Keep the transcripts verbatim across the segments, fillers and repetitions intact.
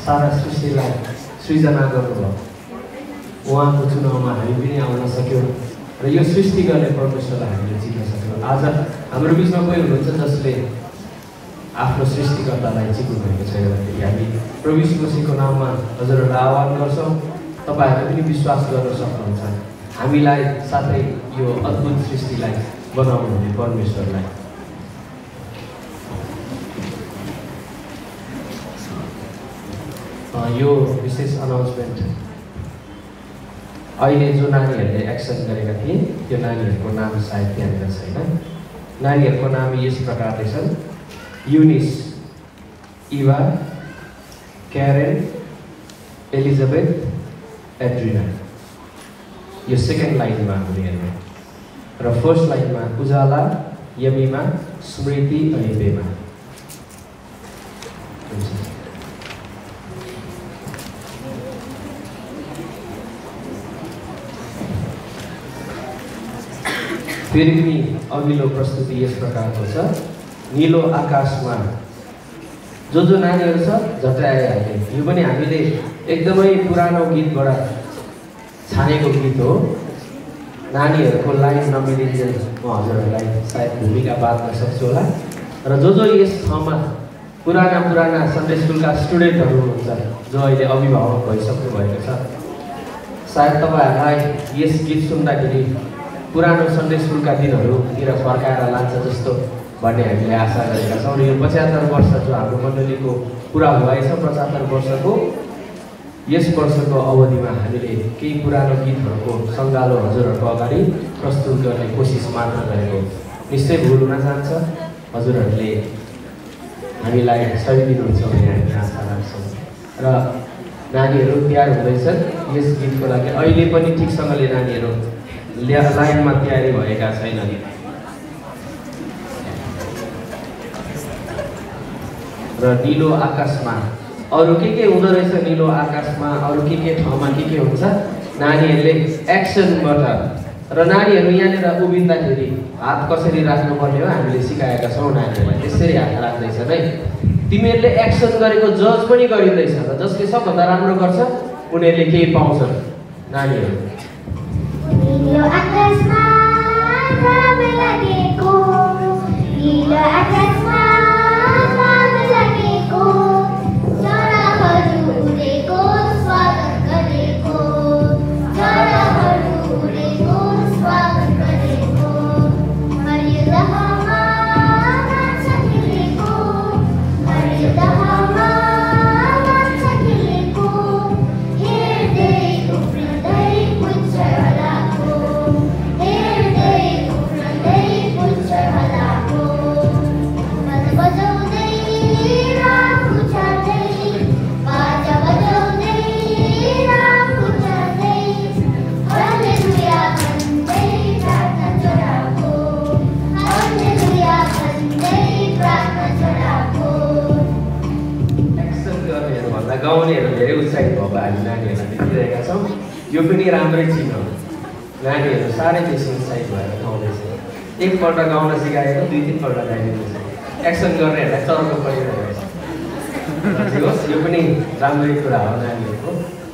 सारा सृष्टिलाई सृजना गर्नुभयो। उहाँको चुनावमा हामी पनि आउन सक्यौँ र यो सृष्टि गर्ने परमेश्वरलाई हामीले चिन्न सक्यौँ। आज हाम्रो बिचमा कोही हुनुहुन्छ जसले आफ्नो सृष्टिकर्तालाई चिन्नु भएको छैन भनेदेखि हामी प्रभु यीशु मसीहको नाममा हजुरहरूलाई आह्वान गर्छौँ। तपाईँहरूले पनि विश्वास गर्न सक्नुहुन्छ हामीलाई साथै यो अद्भुत सृष्टिलाई बनाउनुहुने परमेश्वरलाई। यो विशेष अनाउन्समेन्ट अहिले जो नानीहरूले एक्सेप्ट गरेका थिए त्यो नानीहरूको नाम सायद त्यहाँनिर छैन। नानीहरूको नाम यस प्रकारले छन्: युनिस, इभा, क्यारेन, एलिजाबेथ, एड्रिना। यो सेकेन्ड लाइनमा हामीले हेर्ने र फर्स्ट लाइनमा उजाला, यमिमा, स्मृति अनि बेमा। फेरि पनि अघिल्लो प्रस्तुति यस प्रकारको छ: नीलो आकाशमा। जो जो नानीहरू छ झट्टै आइहाल्ने। यो पनि हामीले एकदमै पुरानो गीतबाट छानेको गीत हो। नानीहरूको लाइन नमिलिन्जेल म हजुरहरूलाई सायद भूमिका बाँध्न सक्छु होला। र जो जो यस ठाउँमा पुराना पुराना सन्डे स्कुलका स्टुडेन्टहरू हुनुहुन्छ जो अहिले अभिभावक भइसक्नु भएको छ, सायद तपाईँहरूलाई यस गीत सुन्दाखेरि पुरानो सन्डे स्कुलका दिनहरूतिर फर्काएर लान्छ जस्तो भन्ने हामीले आशा गरेका छौँ। र यो पचहत्तर वर्ष जो हाम्रो मण्डलीको पुरा भएछ, पचहत्तर वर्षको यस वर्षको अवधिमा हामीले केही पुरानो गीतहरूको सङ्गालो हजुरहरूको अगाडि प्रस्तुत गर्ने कोसिस मात्र गरेको निश्चय भुल हुन जान्छ। हजुरहरूले हामीलाई सही दिनुहुन्छ भन्ने हामी आशा राख्छौँ। र नानीहरू तयार हुँदैछन् यस गीतको लागि। अहिले पनि ठिकसँगले नानीहरू लाइनमा तयारी भएका छैनन्। र नीलो आकाशमा अरू के के हुँदो रहेछ? नीलो आकाशमा अरू के के ठाउँमा के के हुन्छ? नानीहरूले एक्सनबाट र नानीहरू यहाँनिर उभिँदाखेरि हात कसरी राख्नुपर्ने हो हामीले सिकाएका छौँ नानीहरूलाई। त्यसरी हात राख्दैछन् है। तिमीहरूले एक्सन गरेको जज पनि गरिँदैछ र जसले सबभन्दा राम्रो गर्छ उनीहरूले केही पाउँछन्। नानीहरू नीलो आकाशमा घाम लागेको, नीलो आकाशमा घाम लागेको, चराहरू उडेको स्वागत गरेको, चराहरू उडेको स्वागत गरेको, हरियो दहमा नाच्छ खेलेको, हरियो दहमा नाच्छ खेलेको, हेर्दै उफ्रिँदै पुच्छर हलाको, हेर्दै उफ्रिँदै पुच्छर हलाको, बाजा बजाउँदै राम उचाल्दै, बाजा बजाउँदै राम उचाल्दै, हालेलुया भन्दै प्रार्थना चढाएको, हालेलुया भन्दै प्रार्थना चढाएको। एक्सन गर्नेहरूभन्दा गाउनेहरू धेरै उत्साहित भएको हामी नानीहरूलाई देखिरहेका छौँ। यो पनि राम्रै चिन्ह हो। नानीहरू साह्रै बेसी उत्साहित भएर गाउँदैछ। एकपल्ट गाउन सिकाएको दुई तिनपल्ट गाइदिँदैछ। एक्सन गर्नेहरूलाई चर्को परिरहेको छ। होस्, यो पनि राम्रै कुरा हो नानीहरूको।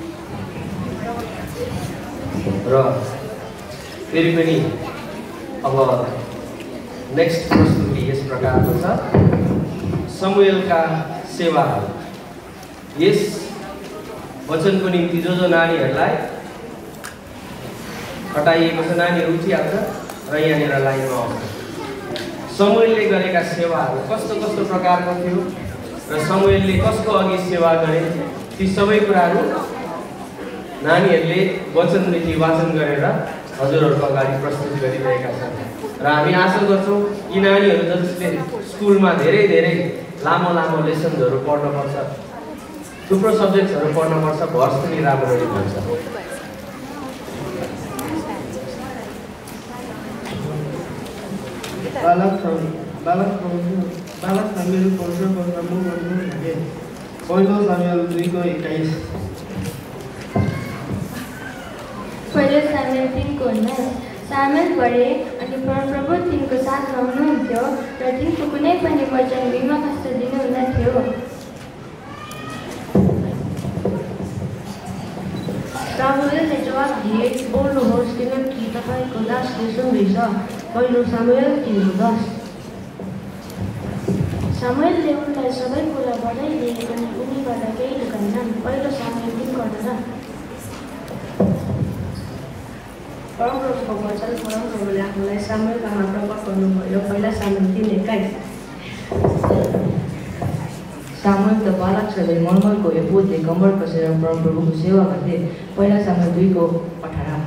र फेरि पनि अब नेक्स्ट प्रस्तुति यस प्रकारको छ: समुएलका सेवाहरू। यस वचनको निम्ति जो जो नानीहरूलाई हटाइएको छ नानीहरू उठिहाल्छ र यहाँनिर लाइनमा आउँछ। समुएलले गरेका सेवाहरू कस्तो कस्तो प्रकारको थियो र समुएलले कसको अघि सेवा गरे, ती सबै कुराहरू नानीहरूले वचनदेखि वाचन गरेर हजुरहरूको अगाडि प्रस्तुत गरिरहेका छन्। र हामी आशा गर्छौँ यी नानीहरू जसले स्कुलमा धेरै धेरै लामो लामो लेसन्सहरू पढ्नुपर्छ, थुप्रो सब्जेक्ट्सहरू पढ्नुपर्छ, भर्स पनि राम्ररी भन्छ। बालक बालक बालक सामेल पन्ध्र वर्षमा गर्नु भने पहिलो सामेल दुईको एक्काइस। पहिलो सामेल तिनको उन्नाइस। सामेल बढे अनि परमप्रभु तिनको साथमा हुनुहुन्थ्यो र तिनको कुनै पनि वचन भीमा कष्ट दिनुहुन्न थियो। सामुएलले जवाब दिए, बोल्नुहोस् किनकि तपाईँको दासले सुन्दैछ। पहिलो सामुएल तीनको दस। सामुएलले उनलाई सबै कुरा बताइदिए अनि उनीबाट केही लुकाएनन्। पहिलो सामुएल तीनको अठार। परमप्रभुको वचन परमप्रभुले आफूलाई सामुएलकामा प्रकट गर्नुभयो। पहिला सामुएल तीन एक्काइस। सामुएल त बालक छँदै मलमलको एपोदले कम्बर कसेर परमप्रभुको सेवा गर्थे। पहिला सामुएल दुईको अठार।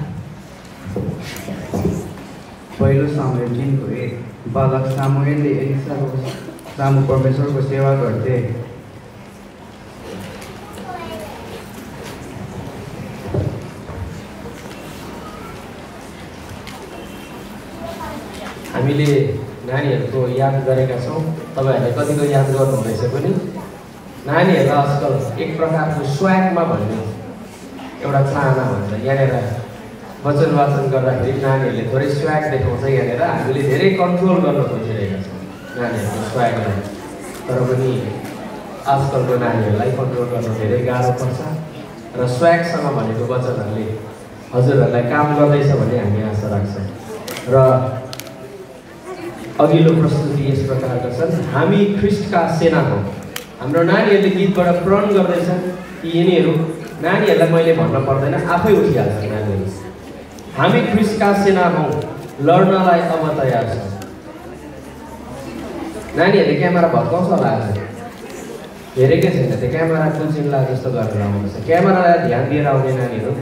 पहिलो सामुएल तीनको एक। बालक सामुएलले एलिसाको सामु परमेश्वरको सेवा गर्थे। हामीले नानीहरूको याद गरेका छौँ। तपाईँहरूले कतिको याद गर्नुहुँदैछ पनि। नानीहरूलाई आजकल एक प्रकारको स्वागमा भन्ने एउटा चाहना हुन्छ। यहाँनिर वचन वाचन गर्दाखेरि नानीहरूले थोरै स्वाग देखाउँछ। यहाँनिर हामीले धेरै कन्ट्रोल गर्न खोजिरहेका छौँ नानीहरूको स्वागलाई। तर पनि आजकलको नानीहरूलाई कन्ट्रोल गर्न धेरै गाह्रो पर्छ र स्वागसँग भनेको वचनहरूले हजुरहरूलाई काम गर्दैछ भन्ने हामी आशा राख्छौँ। र अघिल्लो प्रस्तुति यस प्रकारका छन्। हामी ख्रिस्टका सेना हौँ। हाम्रो नानीहरूले गीतबाट प्रण गर्दैछन् कि यिनीहरू, नानीहरूलाई मैले भन्न पर्दैन, आफै उठिहाल्छ नानीहरू। हामी ख्रिस्टका सेना हौँ, लड्नलाई अब तयार छ। नानीहरूले क्यामेरा भत्काउँछ होला आज। हेरेकै छैन त्यो क्यामेरा कुल्चिन्ला जस्तो गरेर आउनुपर्छ। क्यामेरालाई ध्यान दिएर आउने नानीहरू।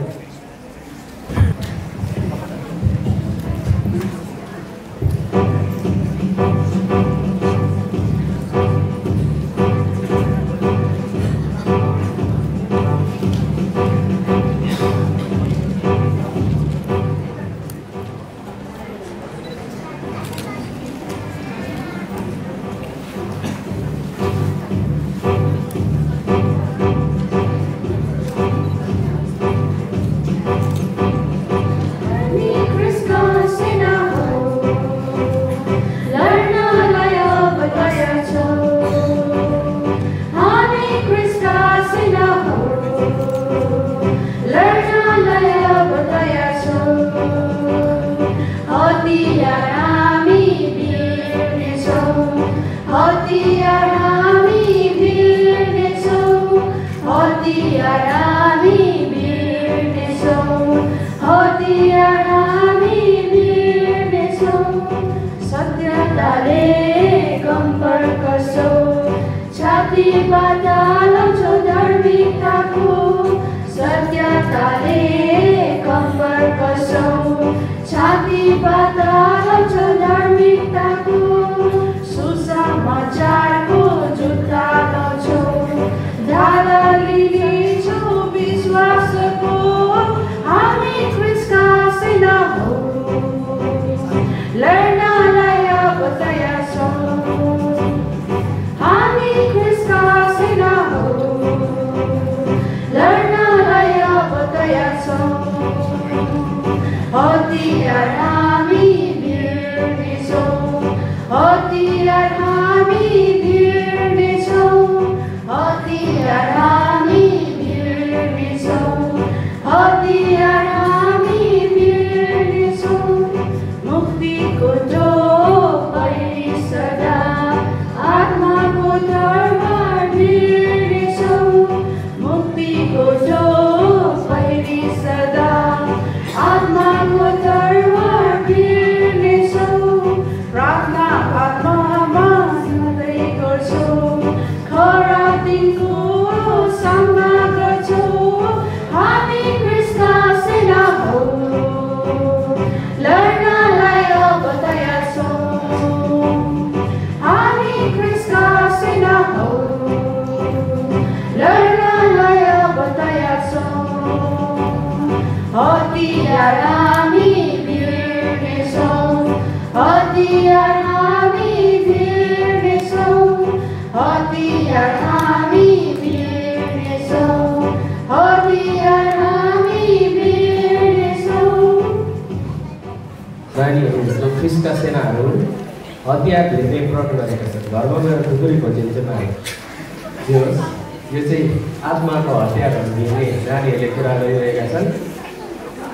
नानीहरू जो ख्रिस्टका सेनाहरू हतियार धेरै प्रयोग गरेका छन्। घरमा गएर खुकुरी खोजेर चाहिँ पाए यो चाहिँ आत्माको हतियारहरू दिने नानीहरूले कुरा गरिरहेका छन्।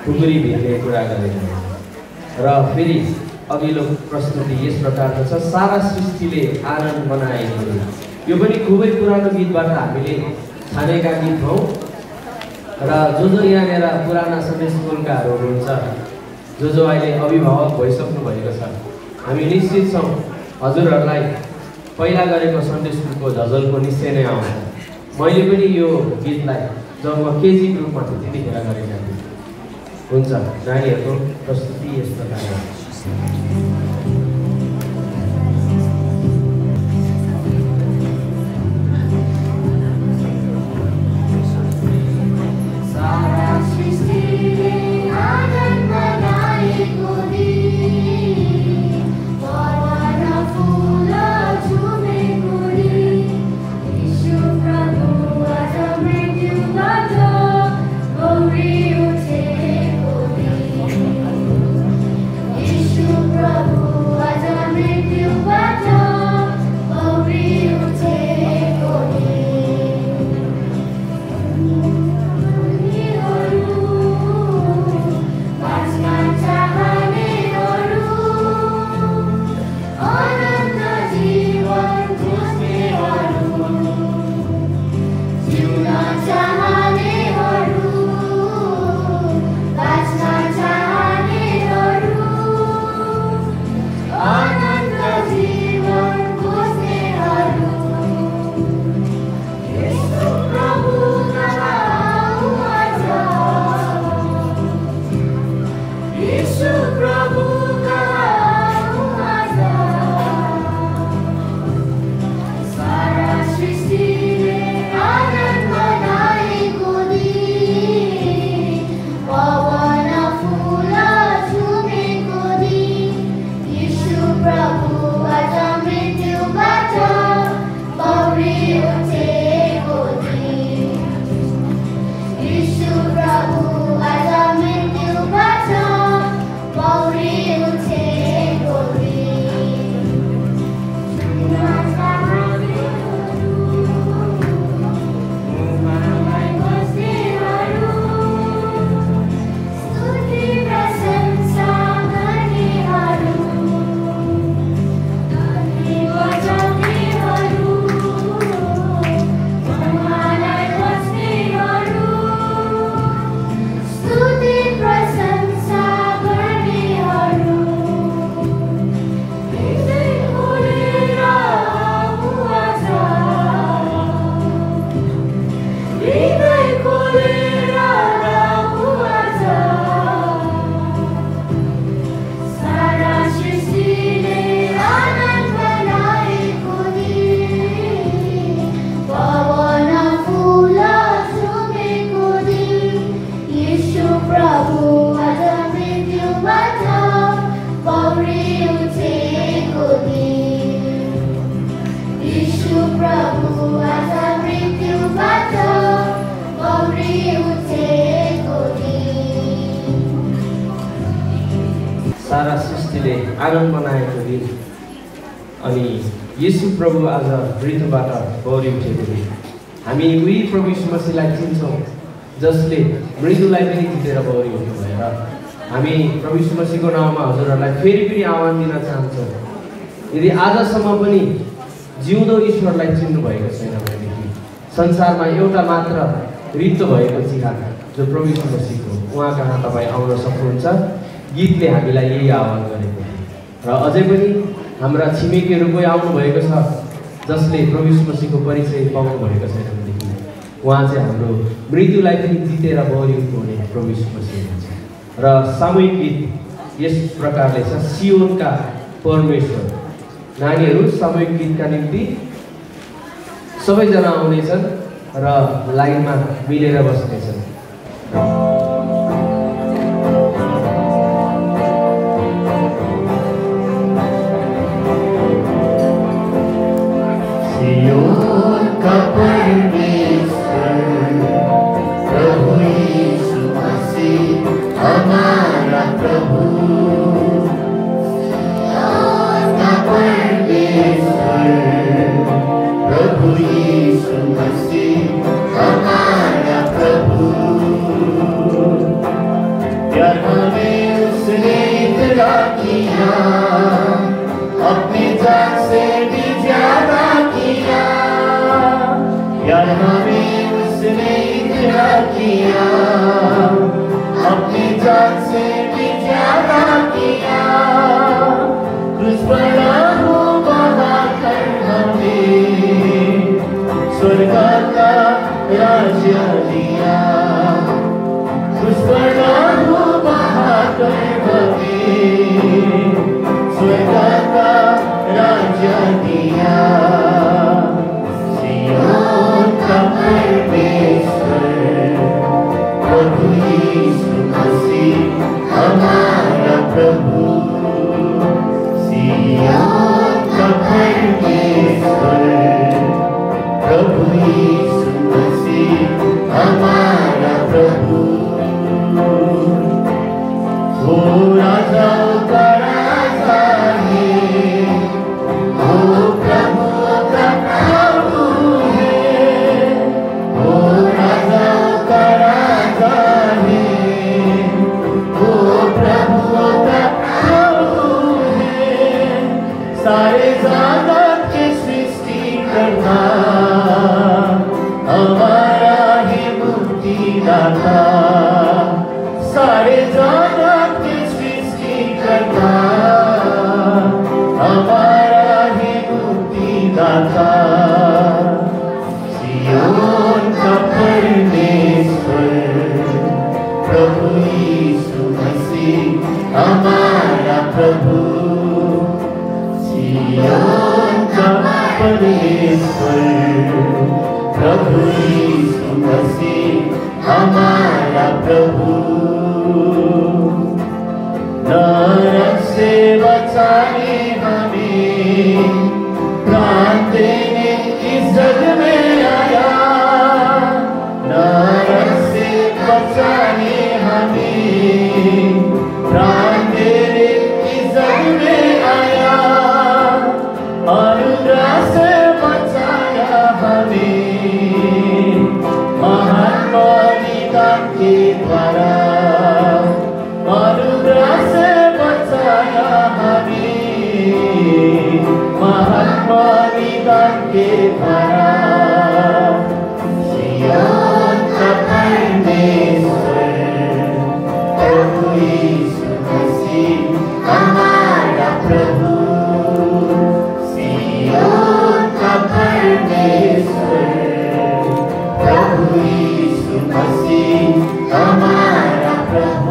खुकुरी भित्ने कुरा गरेका हुन्छन्। र फेरि अघिल्लो प्रस्तुति यस प्रकारको छ, सारा सृष्टिले आनन्द बनाएको हो। यो पनि खुबै पुरानो गीतबाट हामीले छानेका गीत हौ। र जो जो यहाँनिर पुराना सन्डे स्कुलकाहरू हुनुहुन्छ, जो जो अहिले अभिभावक भइसक्नु भएको छ, हामी निश्चित छौँ हजुरहरूलाई पहिला गरेको सन्डे स्कुलको झझलको निश्चय नै आउँछ। मैले पनि यो गीतलाई जब म केजी ग्रुपमा थिएँ त्यतिखेर गरेका थिएँ। हुन्छ, नानीहरूको प्रस्तुति यस प्रकार सारा सृष्टिले आनन्द मनाएको दिन अनि येशू प्रभु आज मृत्युबाट बौरी उठेको दिन। हामी उही प्रभु यीशु मसीहलाई चिन्छौँ जसले मृत्युलाई पनि जितेर बौरी उठ्नु भएर। हामी प्रभु यीशु मसीहको नाममा हजुरहरूलाई फेरि पनि आह्वान दिन चाहन्छौँ, यदि आजसम्म पनि जिउँदो ईश्वरलाई चिन्नु भएको छैन भनेदेखि संसारमा एउटा मात्र रित्तो भएको जिहाद जो प्रभु यीशु मसीहको, उहाँ कहाँ तपाईँ आउन सक्नुहुन्छ। गीतले हामीलाई यही आह्वान गरेको र अझै पनि हाम्रा छिमेकीहरू कोही आउनुभएको छ जसले प्रभु यीशु मसीहको परिचय पाउनु भएको छैन भनेदेखि उहाँ चाहिँ हाम्रो मृत्युलाई पनि जितेर बौरी उठ्नुहुने प्रभु यीशु मसीह हुन्छ। र सामूहिक गीत यस प्रकारले छ, सियोनका परमेश्वर। नानीहरू सामूहिक गीतका निम्ति सबैजना आउनेछन् र लाइनमा मिलेर बस्नेछन्। हमारा प्रभु किया, अपनी जान से भी ज्यादा किया, यार हमें उसने इतना किया, अपनी जान से भी ज्यादा किया, क्रूस पर लहू बहाकर हमें स्वर्ग का राज्य दिया, क्रूस पर लहू बहाकर हमें स्वर्ग का राज्य दिया। सियोन का परमेश्वर प्रभु यीशु मसीह हमारा प्रभु, सियोन का परमेश्वर प्रभु यीशु मसीह हमारा प्रभु, वो राजाओं का राजा है, वो प्रभुओं का प्रभु है, वो राजाओं का राजा है, वो प्रभुओं का प्रभु है, सारे जगत के सृष्टि करता हमारा ही मुक्तिदाता, सारे जगत की सृष्टि करता हमारा ही मुक्तिदाता, सियोन का परमेश्वर प्रभु यीशु मसीह हमारा प्रभु, सियोन का परमेश्वर प्रभु यीशु मसीह हमारा प्रभु, नरक से बचाने हमें प्राण देने इस जग में आया, नरक से बचाने हमें प्राण देने इस जग में आया, अनुग्रह से बचाया हमें महान बलिदान के द्वारा, अनुग्रह से बचाया हमें महान बलिदान के द्वारा, सियोन का परमेश्वर प्रभु यीशु मसीह हमारा प्रभु, सियोन का परमेश्वर प्रभु यीशु मसीह हमारा प्रभु।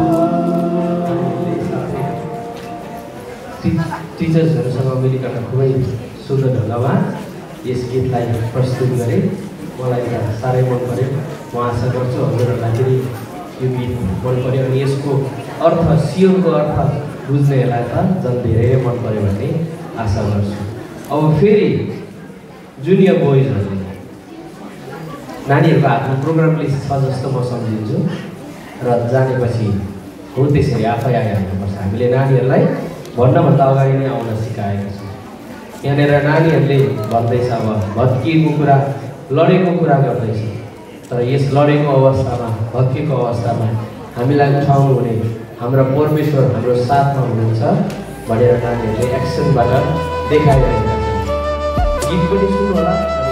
टिचर्सहरूसँग मिलिकन खुबै सुन्दर ढङ्गमा यस गीतलाई प्रस्तुत गरे, मलाई त साह्रै मन पऱ्यो। म आशा गर्छु हजुरहरूलाई पनि यो गीत मन पऱ्यो अनि यसको अर्थ सियोनको अर्थ बुझ्नेहरूलाई त झन् धेरै मन पऱ्यो भन्ने आशा गर्छु। अब फेरि जुनियर बोइजहरूले नानीहरूको हातमा प्रोग्राम लिस्ट छ जस्तो म सम्झिन्छु र जानेपछि हो त्यसरी आफै आइहाल्नुपर्छ। हामीले नानीहरूलाई भन्नभन्दा अगाडि नै आउन सिकाएका छौँ। यहाँनिर नानीहरूले भन्दैछ अब भत्किएको कुरा लडेको कुरा गर्दैछ, तर यस लडेको अवस्थामा भत्किएको अवस्थामा हामीलाई उठाउनु हुने हाम्रा परमेश्वर हाम्रो साथमा हुनुहुन्छ भनेर नानीहरूले एक्सनबाट देखाइरहेका छन्। गीत पनि सुन्नु होला।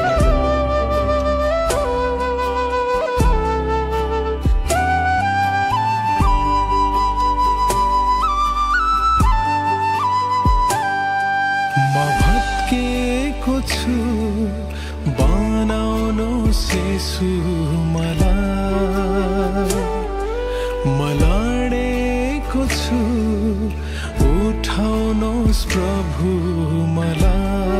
येशू मला मलाडेको छु उठाउनुहोस् प्रभु मला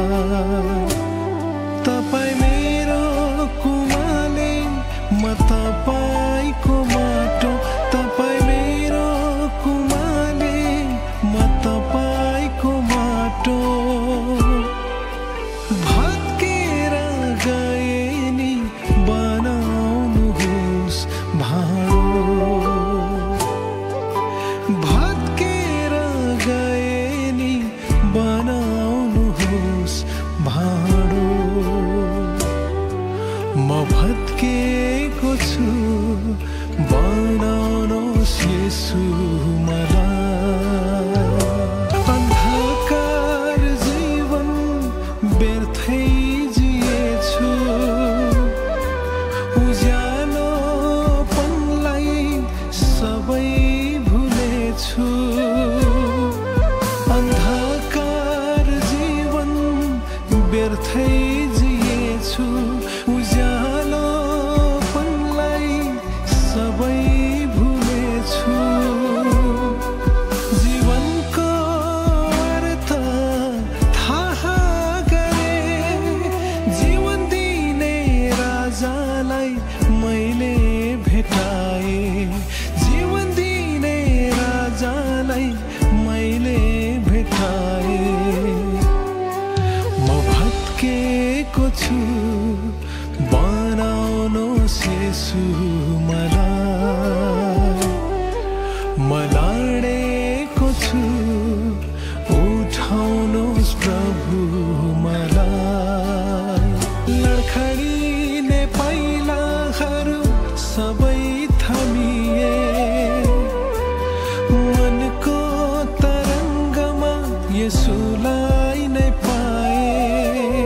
तपाईं मेरो कुमाले म तपाईंको माटो तपाईं मेरो कुमाले म तपाईँको माटो भत्केर गए नि बनाउनुहोस् भाँडो भत्केर गए नि बनाउनुहोस् भाँडो म भत्केको छु बनाउनुहोस् येशू मलाई आफै जिएछु उज्यालोपनलाई सबै भुलेछु जीवनको अर्थ थाहा गरे जीवन दिने राजालाई मैले भेटाए जीवन दिने राजालाई मैले भेटाए म भत्केको छु बनाउनुहोस् येशू मलाई म लडेको छु उठाउनुहोस् प्रभु मलाई लडखडिने पाइलाहरू सबै थमिए मनको तरङ्गमा येशूलाई नै पाए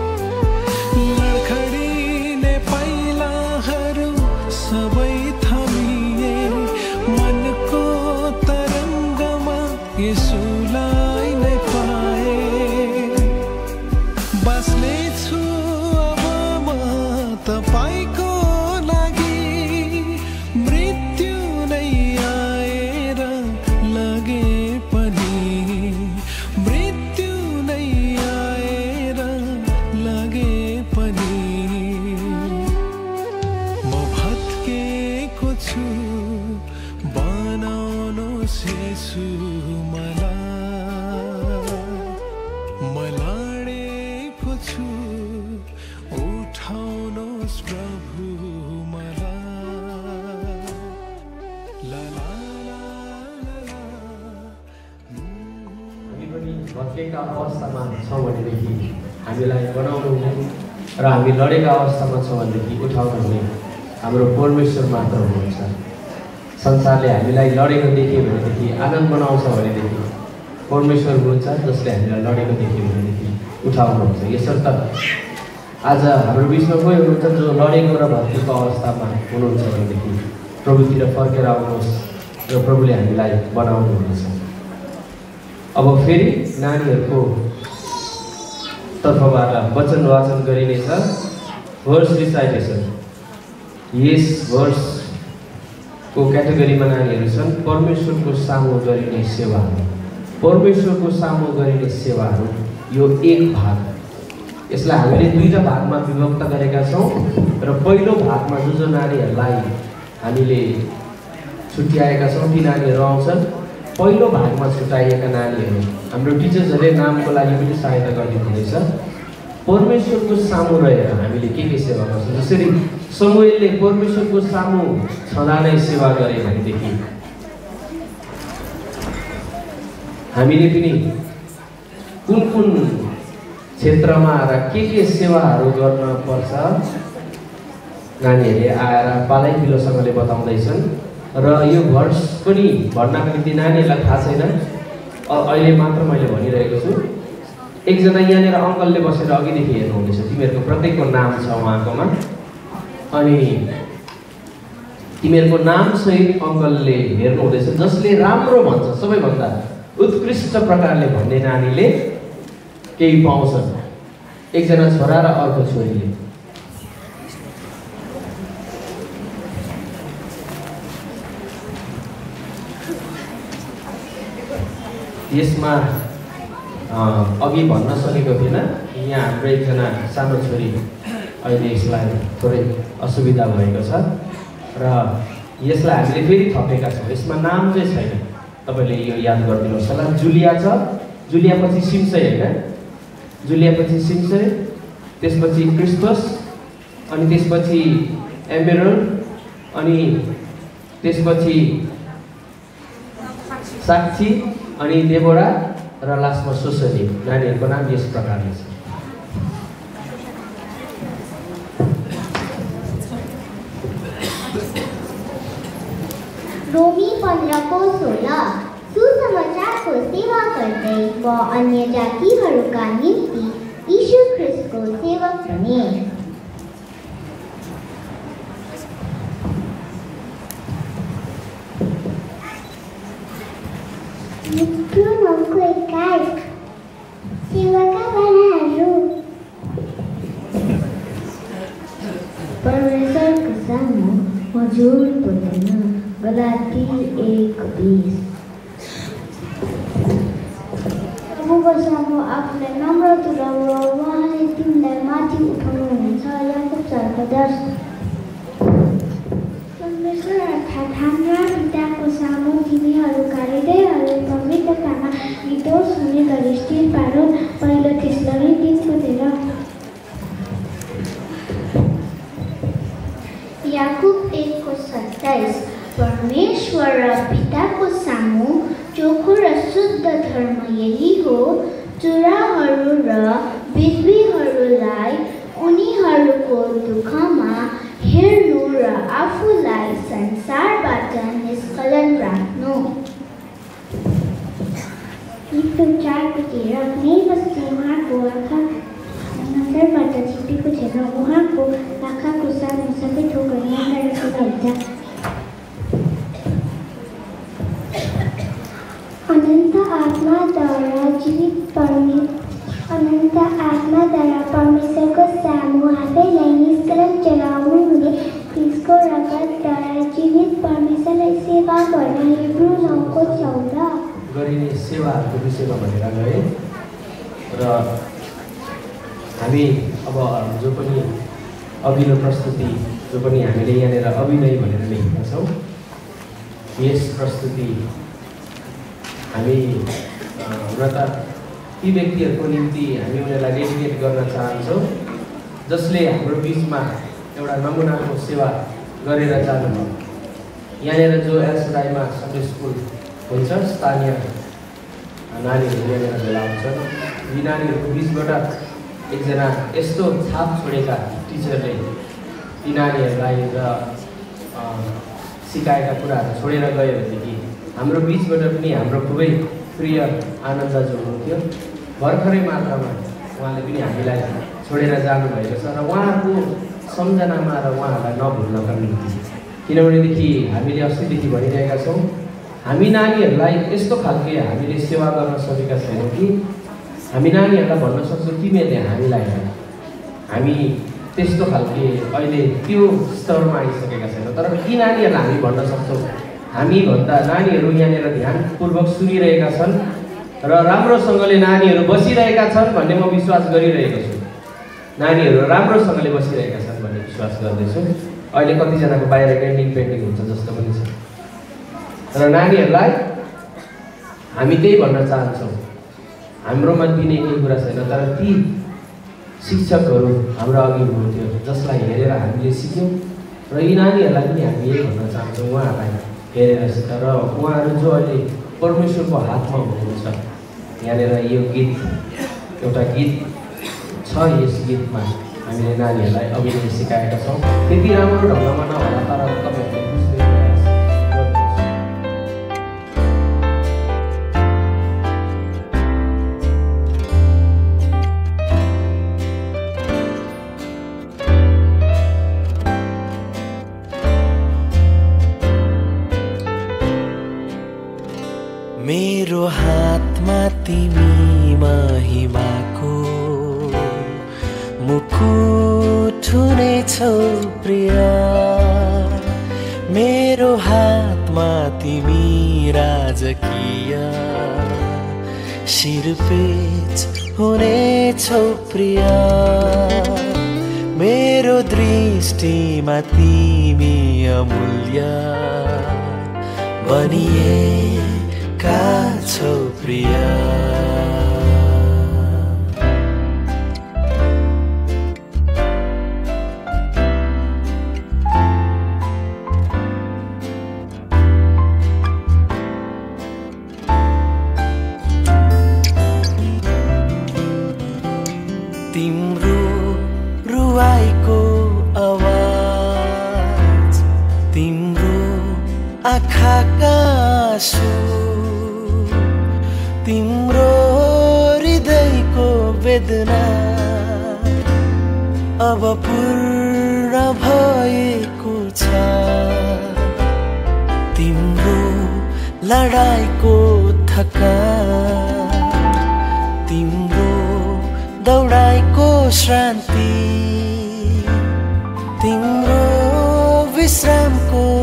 लडखडिने पाइलाहरू सबै थमिए मनको तरङ्गमा येशूलाई नै पाए बाँच्नेछु अब म तपाईको लागि मृत्यु नै आएर लगे पनि मृत्यु नै आएर लगे पनि म भत्केको छु बनाउनुहोस् येशू मलाई म लडेको छु उठाउनुहोस् प्रभु मलाई ला ला ला ला हामी पनि भत्केका अवस्थामा छौँ भनेदेखि हामीलाई बनाउनु हुने र हामी लडेका अवस्थामा छौँ भनेदेखि उठाउनु हुने हाम्रो परमेश्वर मात्र हुनुहुन्छ। संसारले हामीलाई लडेको देख्यो भनेदेखि आनन्द बनाउँछ भनेदेखि परमेश्वर हुनुहुन्छ जसले हामीलाई लडेको देख्यो भनेदेखि उठाउनुहुन्छ। यसर्थ आज हाम्रो बिचमा कोही हुनुहुन्छ जो लडेको र भत्केको अवस्थामा हुनुहुन्छ भनेदेखि प्रभुतिर फर्केर आउनुहोस् र प्रभुले हामीलाई बनाउनुहुनेछ। अब फेरि नानीहरूको तर्फबाट वचन वाचन गरिनेछ। Worse recitation. यस वर्सको क्याटेगोरीमा नानीहरू छन् परमेश्वरको सामु गरिने सेवाहरू। परमेश्वरको सामु गरिने सेवाहरू यो एक भाग। यसलाई हामीले दुईटा भागमा विभक्त गरेका छौँ र पहिलो भागमा जो जो नानीहरूलाई हामीले छुट्याएका छौँ ती नानीहरू आउँछन्। पहिलो भागमा छुट्याइएका नानीहरू हाम्रो टिचर्सहरूले नामको लागि पनि सहायता गरिदिनु हुनेछ। परमेश्वरको सामु रहेर हामीले के के सेवा गर्छौँ, जसरी समुएलले परमेश्वरको सामु छँदा नै सेवा गरे भनेदेखि हामीले पनि कुन कुन क्षेत्रमा र के के सेवाहरू गर्न पर्छ नानीहरूले आएर पालै पिलोसँगले बताउँदैछन्। र यो भर्स पनि भर्नको निम्ति नानीहरूलाई थाहा छैन, अहिले मात्र मैले भनिरहेको छु। एकजना यहाँनिर अङ्कलले बसेर अघिदेखि हेर्नुहुँदैछ, तिमीहरूको प्रत्येकको नाम छ उहाँकोमा, अनि तिमीहरूको नामसहित अङ्कलले हेर्नुहुँदैछ। जसले राम्रो भन्छ, सबैभन्दा उत्कृष्ट प्रकारले भन्ने नानीले केही पाउँछन्। एकजना छोरा र अर्को छोरीले। यसमा अघि भन्न सकेको थिएन, यहाँ हाम्रो एकजना सानो छोरी अहिले यसलाई थोरै असुविधा भएको छ र यसलाई हामीले फेरि थपेका छौँ। यसमा नाम चाहिँ छैन, तपाईँले यो याद गरिदिनुहोस् होला। जुलिया छ, जुलियापछि सिमसै होइन, जुलियापछि सिमसै, त्यसपछि क्रिस्टोस, अनि त्यसपछि एमेरल, अनि त्यसपछि साक्षी, अनि देवोरा र लास्टमा सुसनी। नानीहरूको नाम यस प्रकारले छ। रोमी पंद्रह को सोलह सुसमाचार को सेवा करते व अन्य जातिहरूका निम्ति यीशु ख्रिस्टको सेवक बने। मित्रों को एकाएक सेवाका बाराहरू झुट बोल्दैन। गलाती एक बीस। प्रभुको सामु आफूलाई नम्र तुल्याऊ र उहाँले तिमीलाई माथि उठाउनुहुन्छ। याकुब चारको दस। परमेश्वर अर्थात् हाम्रा पिताको सामु तिमीहरूका हृदयहरू पवित्रतामा निर्दोष हुने गरी स्थिर पारुन्। पहिलो थिस्सलुनी तीनको तेह्र। याकुब एकको सत्ताइस। परमेश्वर र पिताको सामु चोखो र शुद्ध धर्म यही हो, चोराहरू र विधवीहरूलाई उनीहरूको दुःखमा हेर्नु र आफूलाई संसारबाट निष्कलन राख्नु। गीतको चारको तेह्र। कुनै वस्तु उहाँको आँखा नजरबाट छिपेको छैन, उहाँको आँखाको सामु सबै थोक अन्याय र खुला हुन्छ। अनन्त आत्माद्वारा जीवित परमे अनन्त आत्माद्वारा परमेश्वरको सामु आफैलाई निष्कलङ्क चढाउनु हुने त्यसको रगतद्वारा जीवित परमेश्वरलाई सेवा गर्न। हिब्रू नौको चौध। गरिने सेवाहरूको विषयमा भनेर गए र हामी अब जो पनि अघिल्लो प्रस्तुति जो पनि हामीले यहाँनिर अभिनय भनेर लेखेका छौँ, यस प्रस्तुति हामी हुन त ती व्यक्तिहरूको निम्ति हामी उनीहरूलाई डेडिकेट गर्न चाहन्छौँ जसले हाम्रो बिचमा एउटा नमुनाको सेवा गरेर जानुभयो। यहाँनिर जो एलसराईमा सन्डे स्कुल हुन्छ, स्थानीय नानीहरू यहाँनिर भेला हुन्छन्, यी नानीहरूको बिचबाट एकजना यस्तो छाप छोडेका टिचरले ती नानीहरूलाई र सिकाएका कुराहरू छोडेर गयो भनेदेखि हाम्रो बिचबाट पनि हाम्रो खुबै प्रिय आनन्द जो हुनुहुन्थ्यो, भर्खरै मात्रामा उहाँले पनि हामीलाई छोडेर जानुभएको छ र उहाँको सम्झनामा र उहाँहरूलाई नभुल्नका निम्ति। किनभनेदेखि हामीले अस्तिदेखि भनिरहेका छौँ, हामी नानीहरूलाई यस्तो खालके हामीले सेवा गर्न सकेका छैनौँ कि हामी नानीहरूलाई भन्न सक्छौँ तिमीहरूले हामीलाई हामी त्यस्तो खालके अहिले त्यो स्तरमा आइसकेका छैनौँ। तर ती नानीहरूलाई हामी भन्न सक्छौँ हामी भन्दा नानीहरू यहाँनिर ध्यानपूर्वक सुनिरहेका छन् र राम्रोसँगले नानीहरू बसिरहेका छन् भन्ने म विश्वास गरिरहेको छु। नानीहरू राम्रोसँगले बसिरहेका छन् भन्ने विश्वास गर्दैछु। अहिले कतिजनाको बाहिर पेन्टिङ पेन्टिङ हुन्छ जस्तो पनि छ र नानीहरूलाई हामी त्यही भन्न चाहन्छौँ, हाम्रोमा दिने केही कुरा छैन, तर ती शिक्षकहरू हाम्रो अघि हुनुहुन्थ्यो जसलाई हेरेर हामीले सिक्यौँ र यी नानीहरूलाई पनि हामी यही भन्न चाहन्छौँ, उहाँहरूलाई हेरेर सिक र उहाँहरू जो अहिले परमेश्वरको हातमा हुनुहुन्छ। यहाँनिर यो गीत एउटा गीत छ, यस गीतमा हामीले नानीहरूलाई अभिनय सिकाएका छौँ। त्यति राम्रो ढङ्गमा नहोला तर तपाईँहरूले बुझ्ने प्रयास मेरो हातमा तिमी महिमाको मुकुट हुनेछौ प्रिया, मेरो हातमा तिमी राजकीय शिरपेच हुनेछौ प्रिया, मेरो दृष्टिमा तिमी अमूल्य बनिएका छौ प्रिया। तिम्रो रुवाईको आवाज, तिम्रो आँखाका आँसु, तिम्रो हृदयको वेदना अब पूर्ण भएको छ, तिम्रो लडाईको थकान, तिम्रो दौडाइको शान्ति, तिम्रो विश्रामको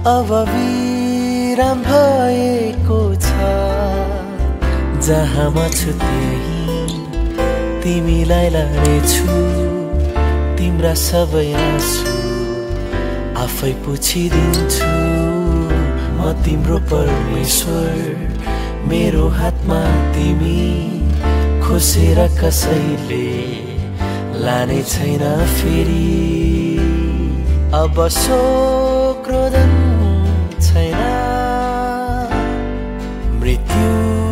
अब विराम भएको छ जहाँ म छु त्यही तिमीलाई लानेछु तिम्रा सबै आँसु आफै पुछिदिन्छु म तिम्रो परमेश्वर मेरो हातमा तिमी खोसेर कसैले लाने छैन फेरि अब शोक रोदन छैन मृत्यु